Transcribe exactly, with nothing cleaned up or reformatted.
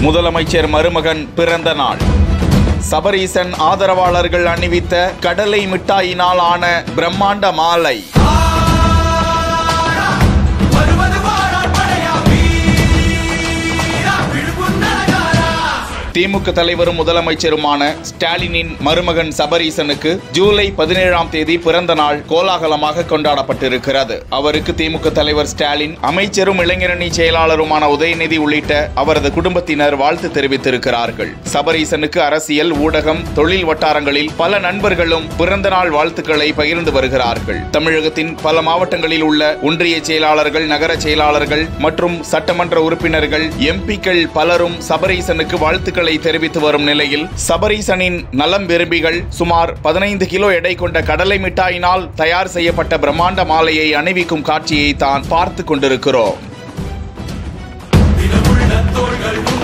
முதலமைச்சர் மருமகன் பிறந்த நாள். சபரீசன் ஆதரவாளர்கள் அணிவித்த கடலை மிட்டாயினால் ஆன பிரம்மாண்ட மாலை. திமுக தலைவரும் முதலமைச்சருமான ஸ்டாலினின் மருமகன் சபரீசனுக்கு ஜூலை பதினேழாம் தேதி பிறந்த நாள் கோலாகலமாக கொண்டாடப்பட்டிருக்கிறது. அவருக்கு திமுக தலைவர் ஸ்டாலின், அமைச்சரும் இளைஞரணி செயலாளருமான உதயநிதி உள்ளிட்ட அவரது குடும்பத்தினர் வாழ்த்து தெரிவித்திருக்கிறார்கள். சபரீசனுக்கு அரசியல், ஊடகம், தொழில் வட்டாரங்களில் பல நண்பர்களும் பிறந்த நாள் வாழ்த்துக்களை பகிர்ந்து வருகிறார்கள். தமிழகத்தின் பல மாவட்டங்களில் உள்ள ஒன்றிய செயலாளர்கள், நகர செயலாளர்கள் மற்றும் சட்டமன்ற உறுப்பினர்கள், எம்பிக்கள் பலரும் சபரீசனுக்கு வாழ்த்துக்கள் தெரிவித்து வரும் நிலையில், சபரீசனின் நலம் விரும்பிகள் சுமார் பதினைந்து கிலோ எடை கொண்ட கடலை மிட்டாயினால் தயார் செய்யப்பட்ட பிரம்மாண்ட மாலையை அணிவிக்கும் காட்சியை தான் பார்த்து கொண்டிருக்கிறோம்.